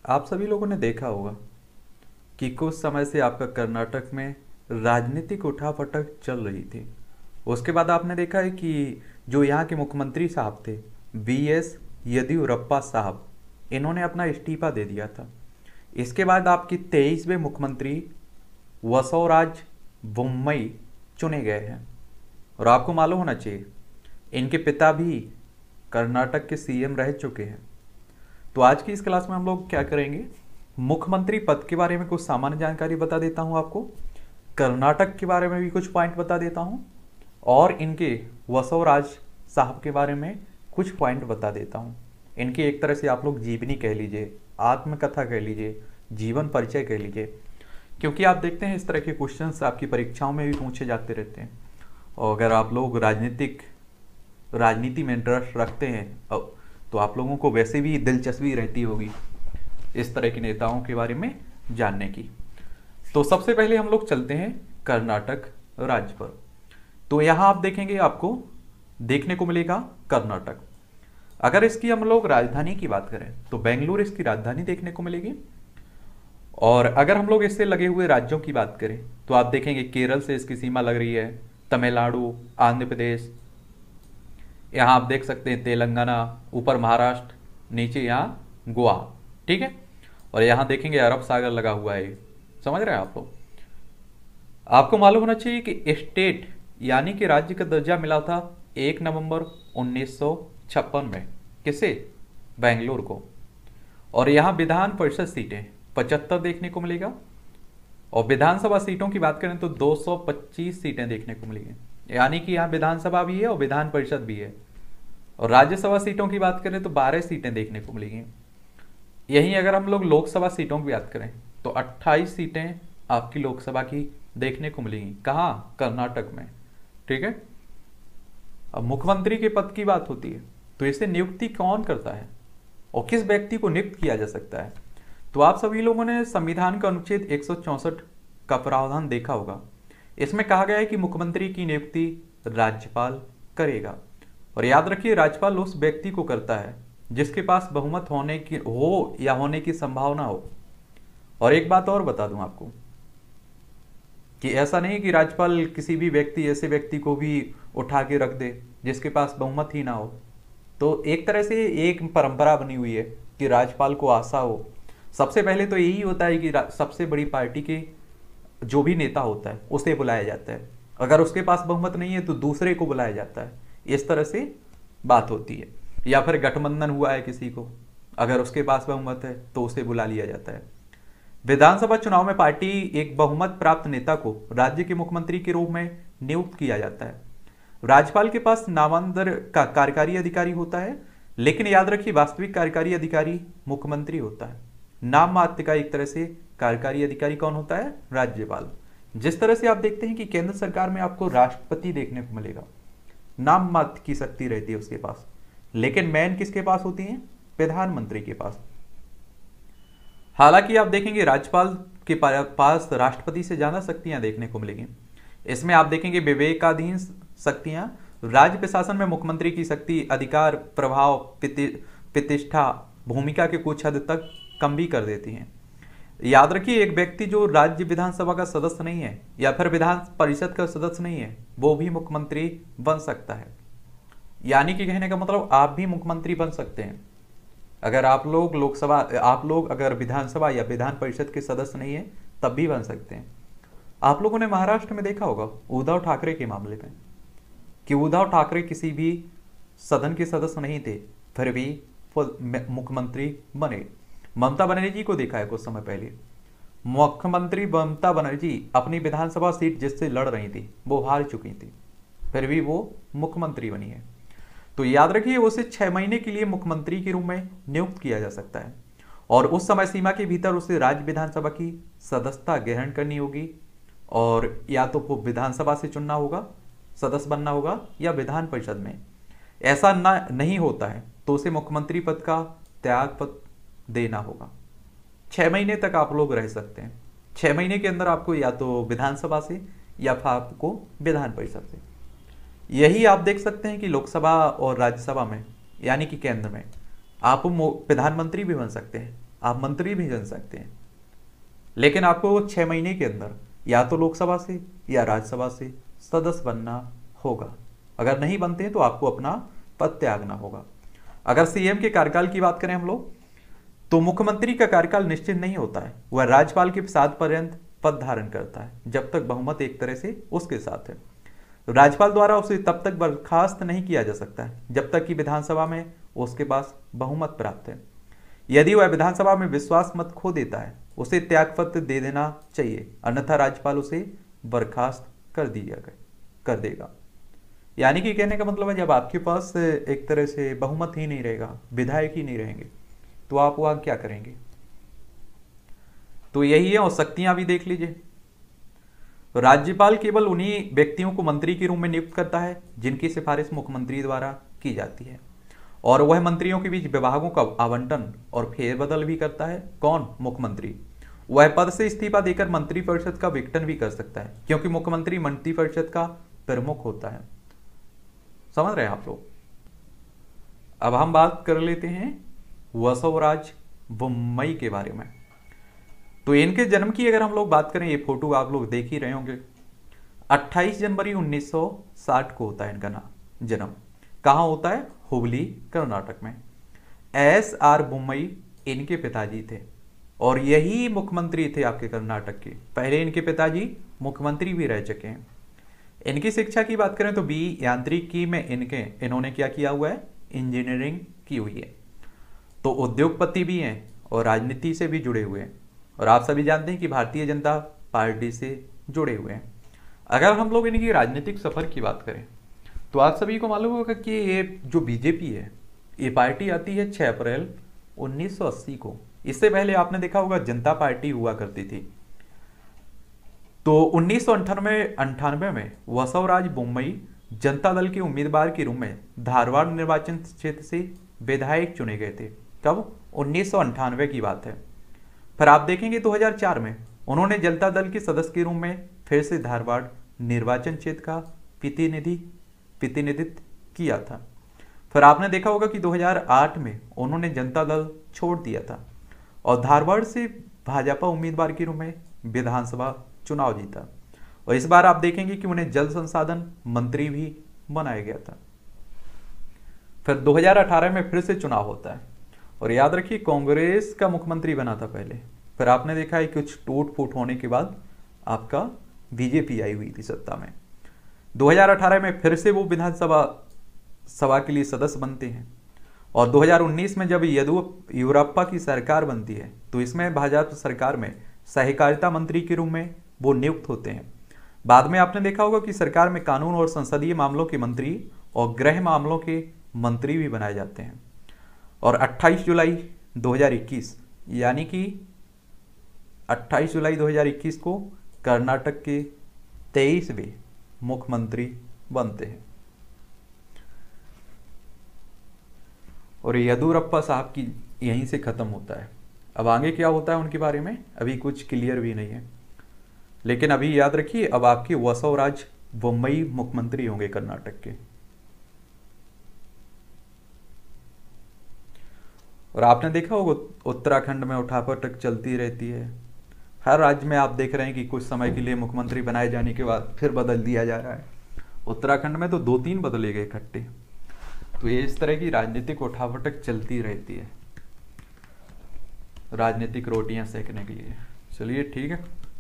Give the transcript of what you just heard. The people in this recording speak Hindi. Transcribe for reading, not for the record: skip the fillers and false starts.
आप सभी लोगों ने देखा होगा कि कुछ समय से आपका कर्नाटक में राजनीतिक उठापटक चल रही थी। उसके बाद आपने देखा है कि जो यहाँ के मुख्यमंत्री साहब थे, BS येदियुरप्पा साहब, इन्होंने अपना इस्तीफा दे दिया था। इसके बाद आपकी 23वें मुख्यमंत्री वसवराज बोम्मई चुने गए हैं। और आपको मालूम होना चाहिए, इनके पिता भी कर्नाटक के CM रह चुके हैं। तो आज की इस क्लास में हम लोग क्या करेंगे, मुख्यमंत्री पद के बारे में कुछ सामान्य जानकारी बता देता हूं आपको, कर्नाटक के बारे में भी कुछ पॉइंट बता देता हूं, और इनके वसवराज साहब के बारे में कुछ पॉइंट बता देता हूं। इनकी एक तरह से आप लोग जीवनी कह लीजिए, आत्मकथा कह लीजिए, जीवन परिचय कह लीजिए, क्योंकि आप देखते हैं इस तरह के क्वेश्चंस आपकी परीक्षाओं में भी पूछे जाते रहते हैं। और अगर आप लोग राजनीति में इंटरेस्ट रखते हैं तो आप लोगों को वैसे भी दिलचस्पी रहती होगी इस तरह के नेताओं के बारे में जानने की। तो सबसे पहले हम लोग चलते हैं कर्नाटक राज्य पर। तो यहाँ आप देखेंगे, आपको देखने को मिलेगा कर्नाटक। अगर इसकी हम लोग राजधानी की बात करें तो बेंगलुरु इसकी राजधानी देखने को मिलेगी। और अगर हम लोग इससे लगे हुए राज्यों की बात करें तो आप देखेंगे केरल से इसकी सीमा लग रही है, तमिलनाडु, आंध्र प्रदेश, यहाँ आप देख सकते हैं तेलंगाना, ऊपर महाराष्ट्र, नीचे यहाँ गोवा, ठीक है। और यहाँ देखेंगे अरब सागर लगा हुआ है, समझ रहे हैं आप लोग। आपको मालूम होना चाहिए कि स्टेट यानी कि राज्य का दर्जा मिला था 1 नवंबर 1956 में, किसे? बेंगलुरु को। और यहाँ विधान परिषद सीटें 75 देखने को मिलेगा। और विधानसभा सीटों की बात करें तो 225 सीटें देखने को मिलेगी, यानी कि यहाँ विधानसभा भी है और विधान परिषद भी है। और राज्यसभा सीटों की बात करें तो 12 सीटें देखने को मिलेंगी। यहीं अगर हम लोग लोकसभा सीटों की बात करें तो 28 सीटें आपकी लोकसभा की देखने को मिलेंगी। कहाँ? कर्नाटक में, ठीक है। अब मुख्यमंत्री के पद की बात होती है तो इसे नियुक्ति कौन करता है और किस व्यक्ति को नियुक्त किया जा सकता है? तो आप सभी लोगों ने संविधान का अनुच्छेद 164 का प्रावधान देखा होगा। इसमें कहा गया है कि मुख्यमंत्री की नियुक्ति राज्यपाल करेगा। और याद रखिए, राज्यपाल उस व्यक्ति को करता है जिसके पास बहुमत होने की संभावना हो। और एक बात और बता दूं आपको कि ऐसा नहीं कि राज्यपाल किसी भी ऐसे व्यक्ति को भी उठा के रख दे जिसके पास बहुमत ही ना हो। तो एक तरह से एक परंपरा बनी हुई है कि राज्यपाल को आशा हो। सबसे पहले तो यही होता है कि सबसे बड़ी पार्टी के जो भी नेता होता है उसे बुलाया जाता है, अगर उसके पास बहुमत नहीं है तो दूसरे को बुलाया जाता है। इस तरह से बात होती है। या फिर गठबंधन हुआ है किसी को, अगर उसके पास बहुमत है तो उसे बुला लिया जाता है। विधानसभा चुनाव में पार्टी एक बहुमत प्राप्त नेता को राज्य के मुख्यमंत्री के रूप में नियुक्त किया जाता है। राज्यपाल के पास नामांतर का कार्यकारी अधिकारी होता है, लेकिन याद रखिए वास्तविक कार्यकारी अधिकारी मुख्यमंत्री होता है। नाम मात्र का एक तरह से कार्यकारी अधिकारी कौन होता है? राज्यपाल। जिस तरह से आप देखते हैं कि केंद्र सरकार में आपको राष्ट्रपति देखने को मिलेगा, नाम मात्र की शक्ति रहती है उसके पास, लेकिन मैन किसके पास होती है? प्रधानमंत्री के पास। हालांकि आप देखेंगे राज्यपाल के पास राष्ट्रपति से ज्यादा शक्तियां देखने को मिलेंगी। इसमें आप देखेंगे विवेकाधीन शक्तियां, राज्य प्रशासन में मुख्यमंत्री की शक्ति, अधिकार, प्रभाव, प्रतिष्ठा, भूमिका के कुछ हद तक कम भी कर देती हैं। याद रखिए, एक व्यक्ति जो राज्य विधानसभा का सदस्य नहीं है या फिर विधान परिषद का सदस्य नहीं है वो भी मुख्यमंत्री बन सकता है। यानी कि कहने का मतलब आप भी मुख्यमंत्री बन सकते हैं। अगर आप लोग अगर विधानसभा या विधान परिषद के सदस्य नहीं है तब भी बन सकते हैं। आप लोगों ने महाराष्ट्र में देखा होगा उद्धव ठाकरे के मामले में कि उद्धव ठाकरे किसी भी सदन के सदस्य नहीं थे, फिर भी मुख्यमंत्री बने। ममता बनर्जी को देखा है कुछ समय पहले, मुख्यमंत्री ममता बनर्जी अपनी विधानसभा सीट जिससे लड़ रही थी वो हार चुकी थी, फिर भी वो मुख्यमंत्री बनी है। तो याद रखिए, उसे 6 महीने के लिए मुख्यमंत्री के रूप में नियुक्त किया जा सकता है और उस समय सीमा के भीतर उसे राज्य विधानसभा की सदस्यता ग्रहण करनी होगी, और या तो वो विधानसभा से चुनना होगा, सदस्य बनना होगा, या विधान परिषद में। ऐसा नहीं होता है तो उसे मुख्यमंत्री पद का त्याग पत्र देना होगा। 6 महीने तक आप लोग रह सकते हैं। 6 महीने के अंदर आपको या तो विधानसभा से या फिर आपको विधान परिषद से। यही आप देख सकते हैं कि लोकसभा और राज्यसभा में यानी कि केंद्र में आप प्रधानमंत्री भी बन सकते हैं आप मंत्री भी चुन सकते हैं, लेकिन आपको 6 महीने के अंदर या तो लोकसभा से या राज्यसभा से सदस्य बनना होगा। अगर नहीं बनते हैं तो आपको अपना पद त्यागना होगा। अगर सीएम के कार्यकाल की बात करें हम लोग, तो मुख्यमंत्री का कार्यकाल निश्चित नहीं होता है, वह राज्यपाल के साथ पर्यंत पद धारण करता है जब तक बहुमत एक तरह से उसके साथ है। राज्यपाल द्वारा उसे तब तक बर्खास्त नहीं किया जा सकता है जब तक कि विधानसभा में उसके पास बहुमत प्राप्त है। यदि वह विधानसभा में विश्वास मत खो देता है, उसे त्यागपत्र दे देना चाहिए, अन्यथा राज्यपाल उसे बर्खास्त कर देगा। यानी कि कहने का मतलब है, जब आपके पास एक तरह से बहुमत ही नहीं रहेगा, विधायक ही नहीं रहेंगे, तो आप वहां क्या करेंगे। तो यही है। और शक्तियां भी देख लीजिए, राज्यपाल केवल उन्हीं व्यक्तियों को मंत्री के रूप में नियुक्त करता है जिनकी सिफारिश मुख्यमंत्री द्वारा की जाती है, और वह मंत्रियों के बीच विभागों का आवंटन और फेरबदल भी करता है। कौन? मुख्यमंत्री। वह पद से इस्तीफा देकर मंत्रिपरिषद का विघटन भी कर सकता है, क्योंकि मुख्यमंत्री मंत्रिपरिषद का प्रमुख होता है। समझ रहे हैं आप लोग। अब हम बात कर लेते हैं बसवराज बोम्मई के बारे में। तो इनके जन्म की अगर हम लोग बात करें, ये फोटो आप लोग देख ही रहे होंगे, 28 जनवरी 1960 को होता है इनका जन्म। कहाँ होता है? हुबली, कर्नाटक में। SR बोम्मई इनके पिताजी थे और यही मुख्यमंत्री थे आपके कर्नाटक के। पहले इनके पिताजी मुख्यमंत्री भी रह चुके हैं। इनकी शिक्षा की बात करें तो बी यांत्रिकी में इन्होंने क्या किया हुआ है? इंजीनियरिंग की हुई है। तो उद्योगपति भी हैं और राजनीति से भी जुड़े हुए हैं, और आप सभी जानते हैं कि भारतीय जनता पार्टी से जुड़े हुए हैं। अगर हम लोग इनकी राजनीतिक सफर की बात करें तो आप सभी को मालूम होगा कि ये जो बीजेपी है, ये पार्टी आती है 6 अप्रैल 1980 को। इससे पहले आपने देखा होगा जनता पार्टी हुआ करती थी। तो 1998 में बसवराज बोम्मई जनता दल के उम्मीदवार के रूप में धारवाड़ निर्वाचन क्षेत्र से विधायक चुने गए थे। कब? 1998 की बात है। फिर आप देखेंगे 2004 में उन्होंने जनता दल के सदस्य के रूप में फिर से धारवाड़ निर्वाचन क्षेत्र का प्रतिनिधित्व किया था। फिर आपने देखा होगा कि 2008 में उन्होंने जनता दल छोड़ दिया था और धारवाड़ से भाजपा उम्मीदवार के रूप में विधानसभा चुनाव जीता, और इस बार आप देखेंगे कि उन्हें जल संसाधन मंत्री भी बनाया गया था। फिर 2018 में फिर से चुनाव होता है, और याद रखिए कांग्रेस का मुख्यमंत्री बना था पहले। फिर आपने देखा है कुछ टूट फूट होने के बाद आपका बीजेपी आई हुई थी सत्ता में। 2018 में फिर से वो विधानसभा के लिए सदस्य बनते हैं, और 2019 में जब येदियुरप्पा की सरकार बनती है तो इसमें भाजपा सरकार में सहकारिता मंत्री के रूप में वो नियुक्त होते हैं। बाद में आपने देखा होगा कि सरकार में कानून और संसदीय मामलों के मंत्री और गृह मामलों के मंत्री भी बनाए जाते हैं। और 28 जुलाई 2021 यानी कि 28 जुलाई 2021 को कर्नाटक के 23वें मुख्यमंत्री बनते हैं। और येदियुरप्पा साहब की यहीं से खत्म होता है। अब आगे क्या होता है उनके बारे में अभी कुछ क्लियर भी नहीं है, लेकिन अभी याद रखिए अब आपके बसवराज बोम्मई मुख्यमंत्री होंगे कर्नाटक के। और आपने देखा होगा उत्तराखंड में उठापटक चलती रहती है। हर राज्य में आप देख रहे हैं कि कुछ समय के लिए मुख्यमंत्री बनाए जाने के बाद फिर बदल दिया जा रहा है। उत्तराखंड में तो 2-3 बदले गए इकट्ठे। तो ये इस तरह की राजनीतिक उठापटक चलती रहती है, राजनीतिक रोटियां सेकने के लिए। चलिए ठीक है।